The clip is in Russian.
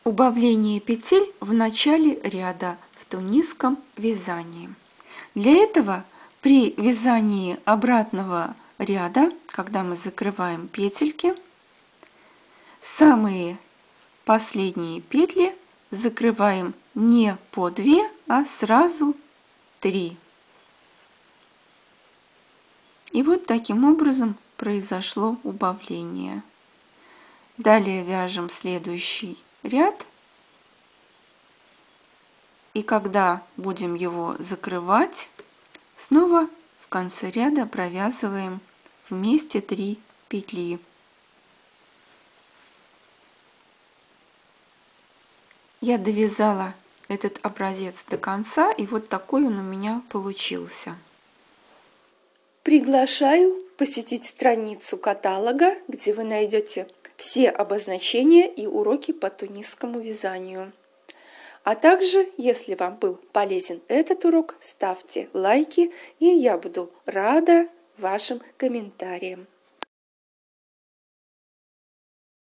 убавление петель в начале ряда в тунисском вязании. Для этого при вязании обратного ряда, когда мы закрываем петельки, самые последние петли закрываем не по 2, а сразу 3. И вот таким образом произошло убавление. Далее вяжем следующий ряд. И когда будем его закрывать, снова в конце ряда провязываем вместе 3 петли. Я довязала этот образец до конца, и вот такой он у меня получился. Приглашаю посетить страницу каталога, где вы найдете все обозначения и уроки по тунисскому вязанию. А также, если вам был полезен этот урок, ставьте лайки, и я буду рада вашим комментариям.